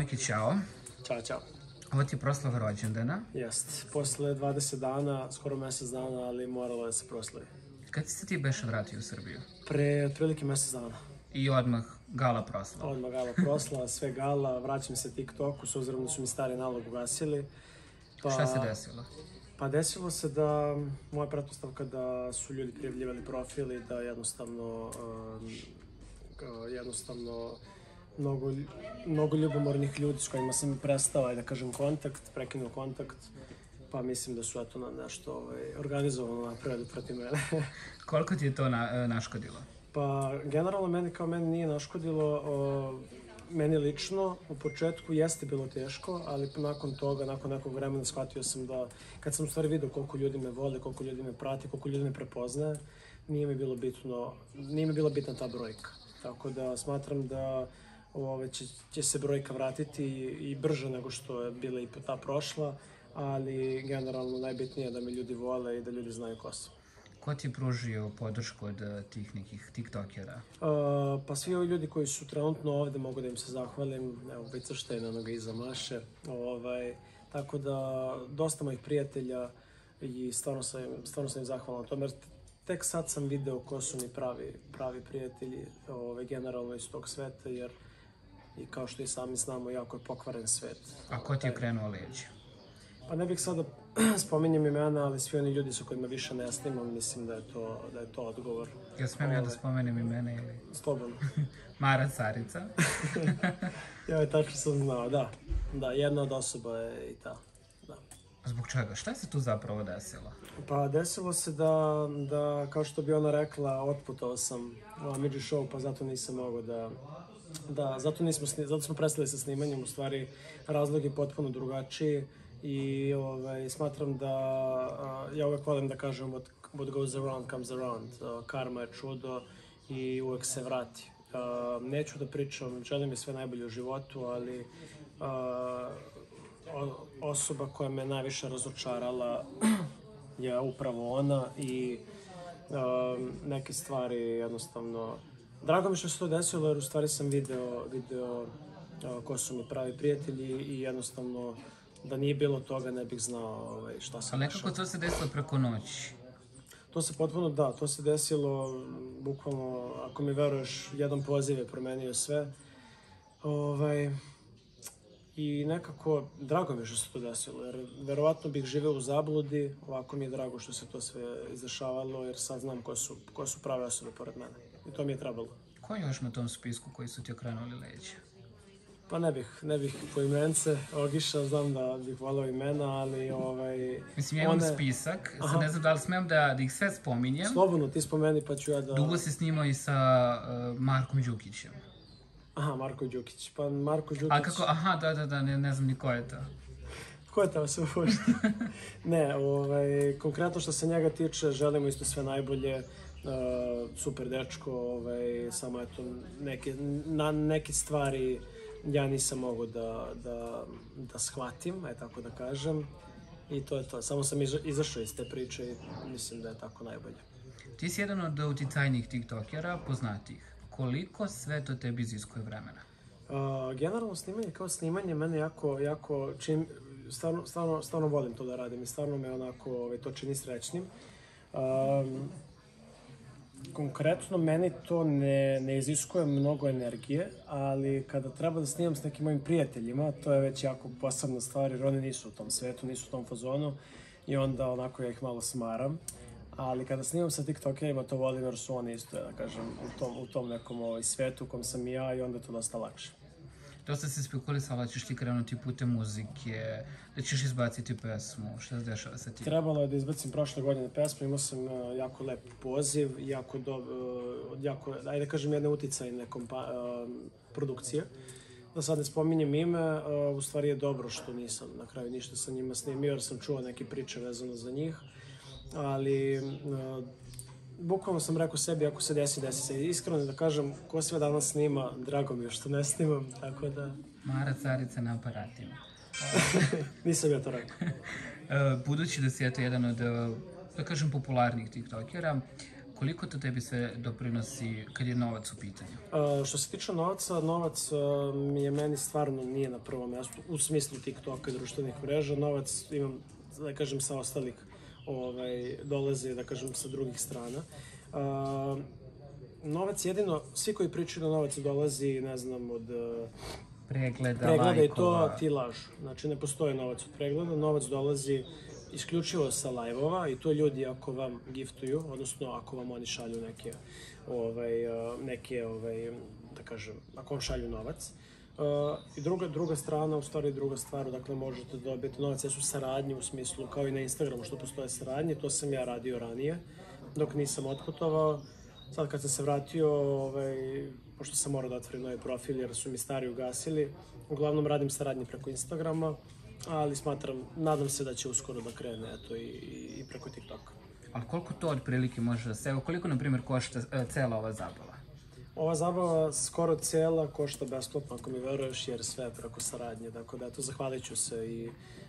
Mojki, čao. Ćao, čao. Ovo ti je proslava rođendana. Jest. Posle 20 dana, skoro mesec dana, ali moralo da se proslavi. Kad si se ti beše vratio u Srbiju? Pre otprilike mesec dana. I odmah gala proslava? Odmah gala proslava, sve gala, vraćam se TikToku, s obzirom da su mi stari nalog ugasili. Šta se desilo? Pa desilo se da, moja pretpostavka da su ljudi prijavljivali profil i da jednostavno mnogo ljubomornih ljudi s kojima sam prestao, da kažem, prekinuo kontakt, pa mislim da su eto na nešto organizovano napravili protiv mene. Koliko ti je to naškodilo? Pa, generalno meni nije naškodilo. Meni lično, u početku jeste bilo teško, ali nakon toga, nakon nekog vremena shvatio sam da, kad sam u stvari vidio koliko ljudi me vole, koliko ljudi me prati, koliko ljudi me prepoznaje, nije mi bila bitna ta brojka. Tako da smatram da će se brojka vratiti i brže nego što je bila i ta prošla, ali generalno najbitnije je da me ljudi vole i da ljudi znaju ko sam. Ko ti je pružio podršku od tih nekih tiktokera? Pa svi ovi ljudi koji su trenutno ovde, mogu da im se zahvalim. Evo, Bicrštajn, onoga iza Maše. Tako da, dosta mojih prijatelja i stvarno sam im zahvalan na tome. Tek sad sam video ko su mi pravi prijatelji generalno iz tog sveta, jer i kao što i sami znamo, jako je pokvaren svet. A ko ti je krenuo leđa? Pa ne bih sada spominjem imena, ali svi oni ljudi sa kojima više ne snimam, mislim da je to odgovor. Ja smijem ja da spomenem imena ili? Slobodno. Mara Carica. Ja, tačno sam znao, da. Da, jedna od osoba je i ta, da. Zbog čega? Šta se tu zapravo desilo? Pa desilo se da kao što bi ona rekla, otputao sam u Amidži show, pa zato nisam mogao zato smo prestali sa snimanjem, u stvari razlog je potpuno drugačiji. I smatram da, ja uvek volim da kažem what goes around comes around, karma je čudo i uvek se vrati. Neću da pričam, želim mi sve najbolje u životu, ali osoba koja me najviše razočarala je upravo ona i neke stvari jednostavno, drago mi što se to desilo jer u stvari sam video ko su mi pravi prijatelji i jednostavno da nije bilo toga ne bih znao šta sam ali nekako to se desilo preko noći? To se potpuno, da, to se desilo bukvalno, ako mi veruješ, jedan poziv je promenio sve. I nekako, drago mi je što se to desilo, jer verovatno bih živeo u zabludi, ovako mi je drago što se to sve izdešavalo, jer sad znam ko su prave osobe pored mene. I to mi je trebalo. Ko je još na tom spisku koji su ti okrenuli leđa? Pa ne bih po imence, Ogiša, znam da bih volao imena, ali mislim, ja imam spisak, sad ne znam da li smem da ih sve spominjem. Slobodno, ti spomeni pa ću ja da... Dugo si snimao i sa Markom Đukićem. Aha, Marko Đukić, pa Marko Đukić... A kako, aha, da, ne znam ni ko je to. Ko je to se uopšte? Ne, konkretno što se njega tiče, želimo isto sve najbolje, super dečko, samo eto, neke stvari ja nisam mogao da shvatim, tako da kažem, i to je to. Samo sam izašao iz te priče i mislim da je tako najbolje. Ti si jedan od uticajnijih tiktokera, poznatijih. Koliko sve to tebi iziskuje vremena? Generalno snimanje kao snimanje mene jako stvarno volim to da radim i stvarno me onako to čini srećnim. Konkretno, meni to ne iziskuje mnogo energije, ali kada treba da snimam s nekim mojim prijateljima, to je već jako posebna stvar, jer oni nisu u tom svetu, nisu u tom fazonu i onda onako ja ih malo smaram. Ali kada snimam sa tiktokerima, to volim jer su oni isto, da kažem, u tom nekom svetu u kom sam i ja i onda je to dosta lakše. Dosta se spekulisala, ćeš ti krenuti putem muzike, da ćeš izbaciti pesmu, šta se dešava sa tim? Trebalo je da izbacim prošle godine pesmu, imao sam jako lep poziv, jako, ajde da kažem, jedne uticajne produkcije. Da sad ne spominjem ime, u stvari je dobro što nisam na kraju ništa sa njima snimio, jer sam čuo neke priče vezano za njih, ali bukvalno sam rekao sebi, ako se desi se. Iskreno da kažem, ko sve danas snima, drago mi je što ne snimam, tako da... Mara Carica na aparatima. Nisam ja to rekao. Budući da si eto jedan od, da kažem, popularnih tiktokera, koliko to tebi sve doprinosi kad je novac u pitanju? Što se tiče novca, novac mi je meni stvarno nije na prvom mjestu, u smislu TikToka i društvenih mreža. Novac imam, da kažem, sa ostalih dolaze, da kažem, sa drugih strana. Novac jedino, svi koji pričaju da novac dolazi, ne znam, od Pregleda, pregleda i lajkova. to ti lažu. Znači, ne postoji novac od pregleda, novac dolazi isključivo sa live-ova i to ljudi ako vam giftuju, odnosno ako vam oni šalju da kažem, ako vam šalju novac. I druga strana, u stvari druga stvar, dakle možete dobiti novac, jesu saradnje u smislu, kao i na Instagramu što postoje saradnje, to sam ja radio ranije, dok nisam otputovao. Sad kad sam se vratio, pošto sam morao da otvorim novi profil jer su mi stari ugasili, uglavnom radim saradnje preko Instagrama, ali nadam se da će uskoro da krene i preko TikToka. Ali koliko to otprilike može da se... Koliko, na primjer, košta cela ova zabava? Ova zabava skoro cela košta besplatno, ako mi veruješ, jer sve je preko saradnje. Tako da, eto, zahvalit ću se i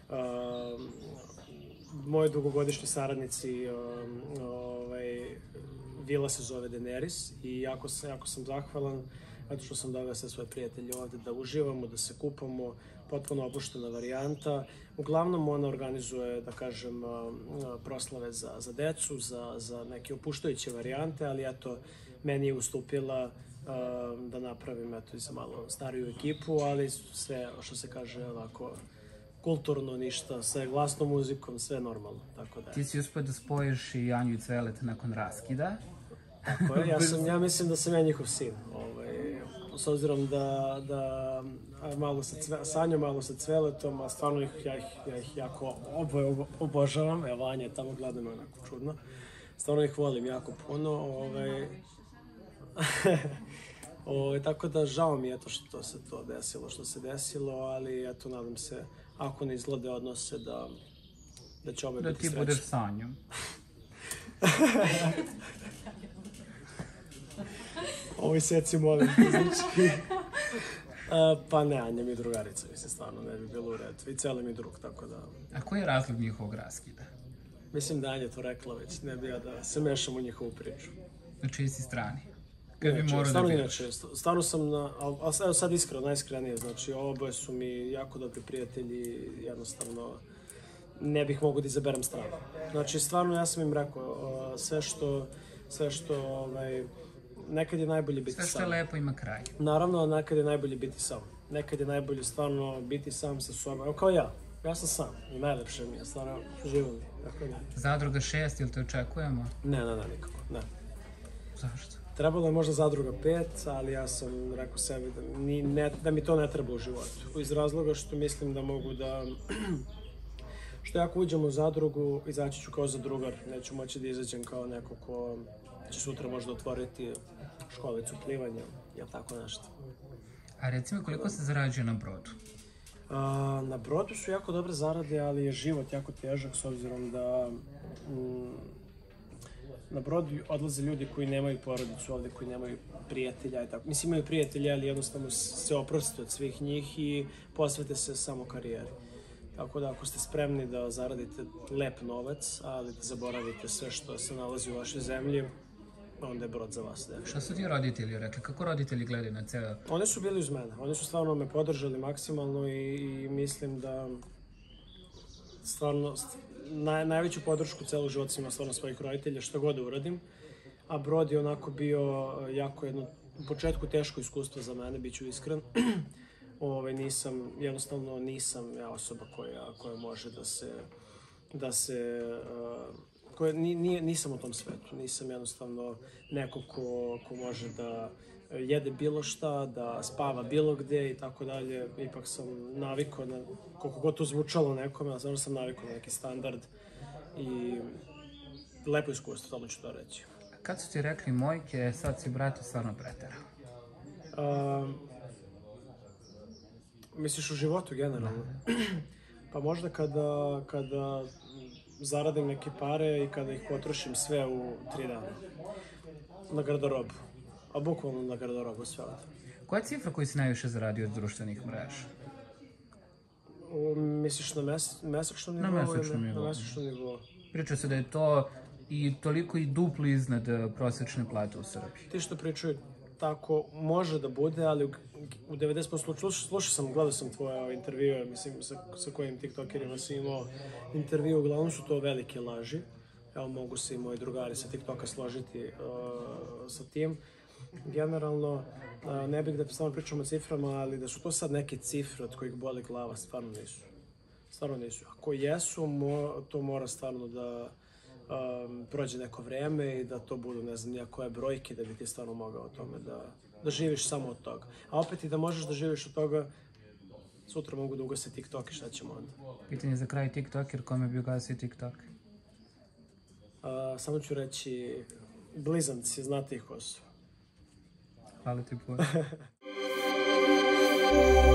moji dugogodišnji saradnici, vila se zove Daenerys i jako sam zahvalan zato što sam doveo sve svoje prijatelje ovde da uživamo, da se kupamo, potpuno opuštena varijanta. Uglavnom ona organizuje, da kažem, proslave za decu, za neke opuštajuće varijante, ali eto, meni je ustupila da napravim i za malo stariju ekipu, ali sve, što se kaže, ovako, kulturno ništa, sve glasnom muzikom, sve normalno, tako da. Ti si uspio da spojiš i Anju i Cvelet nakon raskida. Tako je, ja mislim da sam ja njihov sin, s obzirom da malo sa Anjom, malo sa Cveletom, a stvarno ja ih jako obožavam, evo Anja je tamo, gleda me onako čudno, stvarno ih volim jako puno, tako da žao mi je to što se to desilo, ali eto, nadam se, ako ne izglede odnose, da će obe biti sreće. Da ti budeš s Anjom. Ovi seci molim fizički. Pa ne, Anja mi je drugarica, mislim, stvarno ne bi bilo u redu. I celi mi drug, tako da... A koji je razlog njihovog raskida? Mislim da Anja to rekla već, ne bi ja da se mešam u njihovu priču. Na čiji si strani? Stvarno sam evo sad iskreno, najiskrenije, znači oboje su mi jako dobri prijatelji, jednostavno ne bih mogu da izaberem stranu. Znači stvarno ja sam im rekao, sve što nekad je najbolje biti sam. Sve što je lepo ima kraj. Naravno, nekad je najbolje biti sam. Nekad je najbolje stvarno biti sam sa sobom. Evo kao ja sam sam i najlepše mi je, stvarno živo mi. Zadruga 6, ili te očekujemo? Ne, nikako, ne. Zašto? Trebalo je možda Zadruga 5, ali ja sam rekao sebi da mi to ne treba u životu. Iz razloga što mislim da mogu da... Što ako uđem u zadrugu, izaći ću kao zadrugar, neću moći da izađem kao neko ko će sutra možda otvoriti školicu plivanja, ili tako nešto. A reci mi, koliko se zarađuje na brodu? Na brodu su jako dobre zarade, ali je život jako težak s obzirom da na brodu odlaze ljudi koji nemaju porodicu ovde, koji nemaju prijatelja i tako. Mislim, imaju prijatelja, ali jednostavno se oprostite od svih njih i posvete se samo karijeri. Tako da ako ste spremni da zaradite lep novac, ali da zaboravite sve što se nalazi u vašoj zemlji, onda je brod za vas. Šta su ti roditelji rekli? Kako roditelji gledaju na ceo? Oni su bili uz mene. Oni su stvarno me podržali maksimalno i mislim da stvarno najveću podršku celog života sam imao stvarno svojih roditelja, što god da uradim. A brod je onako bio jako jedno, u početku teško iskustvo za mene, bit ću iskren. Jednostavno nisam ja osoba koja može nisam u tom svetu, nisam jednostavno neko ko može da jede bilo šta, da spava bilo gde i tako dalje. Ipak sam navikao, koliko god to zvučalo nekome, ali stvarno sam navikao na neki standard i lepo iskustvo, samo ću to reći. Kad su ti rekli Mojke, sad si brate stvarno preterao? Misliš u životu generalno? Pa možda kada zaradim neke pare i kada ih potrošim sve u 3 dana. Na garderobu. A bukvalno na garderobu sve ovdje. Koja je cifra koju si najviše zaradio od društvenih mreža? Misliš na mesečnom nivou? Na mesečnom nivou. Na mesečnom nivou. Priča se da je to i toliko i duplo iznad prosječne plate u Srbiji. Ti što pričaju tako može da bude, ali u 90% slušao sam, gledao sam tvoje intervjue, mislim, sa kojim tiktokerima si imao intervju, uglavnom su to velike laži. Evo, mogu se i moji drugari sa TikToka složiti sa tim. Generalno, ne bih da stvarno pričam o ciframa, ali da su to sad neke cifre od kojih boli glava, stvarno nisu. Stvarno nisu. Ako jesu, to mora stvarno da prođe neko vreme i da to budu, ne znam, koje brojke da bi ti stvarno mogao o tome da živiš samo od toga. A opet i da možeš da živiš od toga, sutra mogu da ugase TikTok i šta ćemo onda. Pitanje za kraj TikToker, kome bi ugasio TikTok? Samo ću reći, blizanci, znate ih ko su. Hvala ti puno.